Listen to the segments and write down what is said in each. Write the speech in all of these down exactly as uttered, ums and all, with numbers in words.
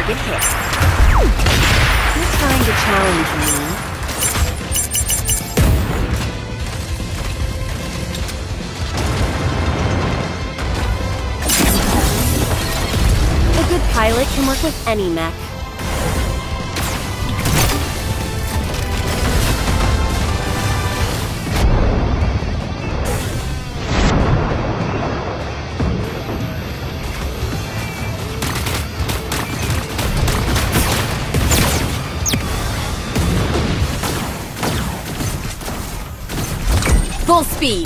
Target hit. You're trying to challenge me. A good pilot can work with any mech. Full speed!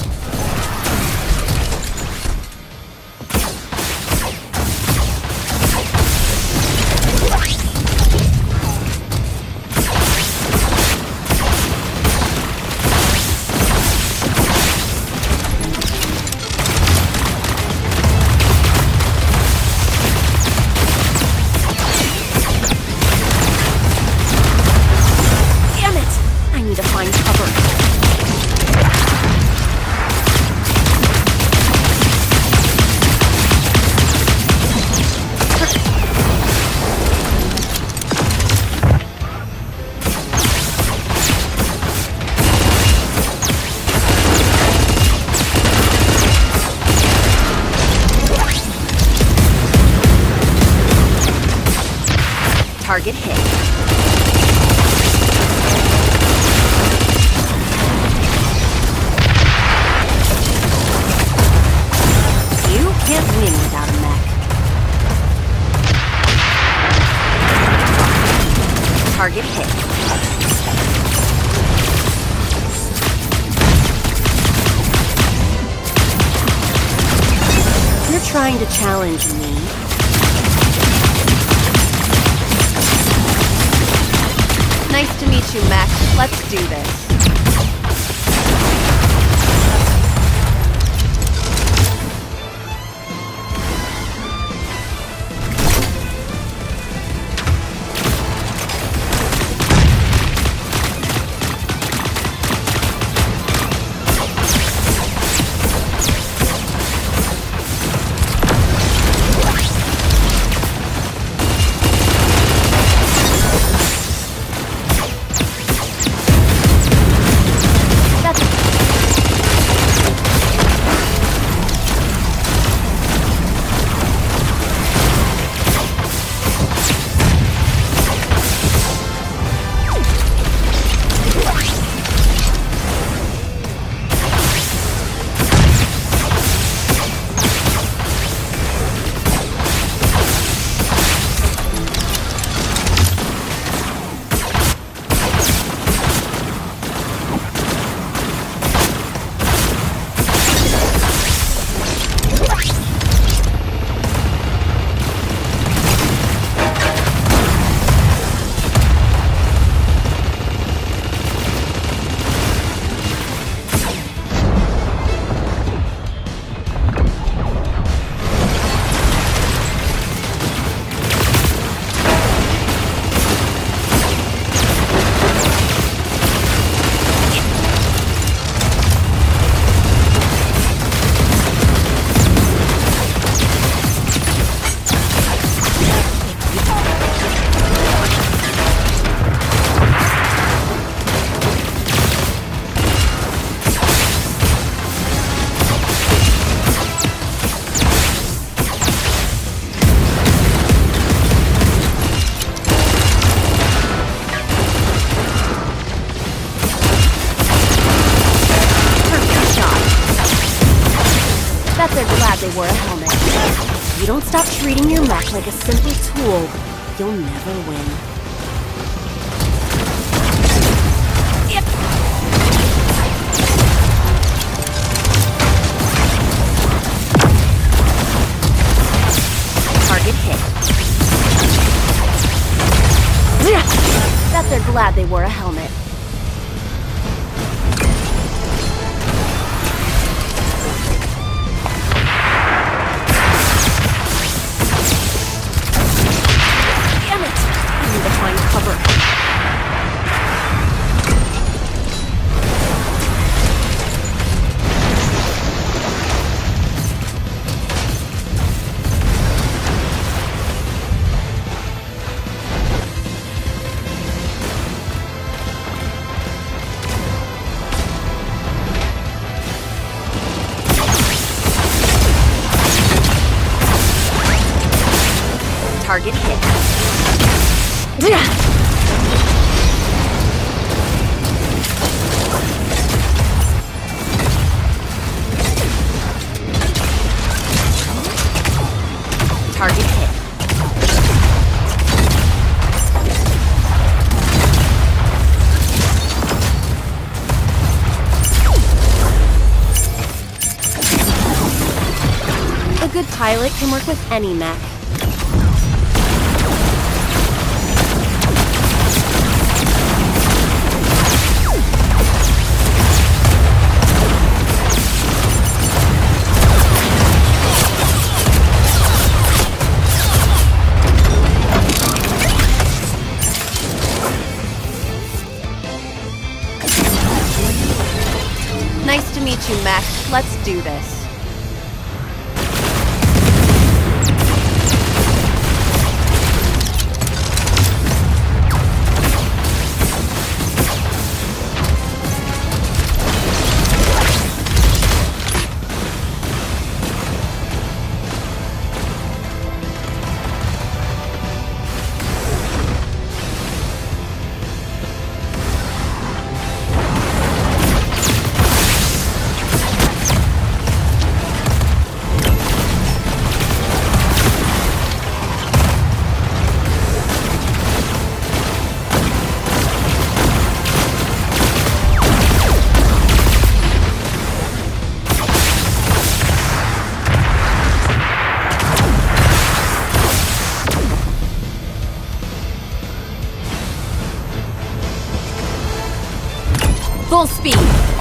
Damn it! I need to find cover. Target hit. You can't win without a mech. Target hit. You're trying to challenge me. Nice to meet you, Mech. Let's do this. They're glad they wore a helmet. If you don't stop treating your mech like a simple tool, you'll never win. Yep. Target hit. Bet they're glad they wore a helmet. Target hit. Target hit. A good pilot can work with any mech. Nice to meet you, mech. Let's do this. Full speed!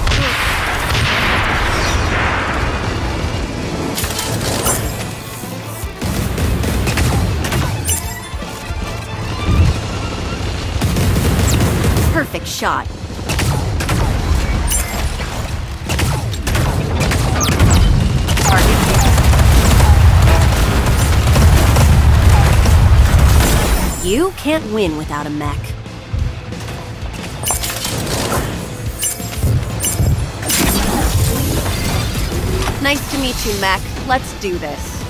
Perfect shot. Target hit. You can't win without a mech. Nice to meet you, mech. Let's do this.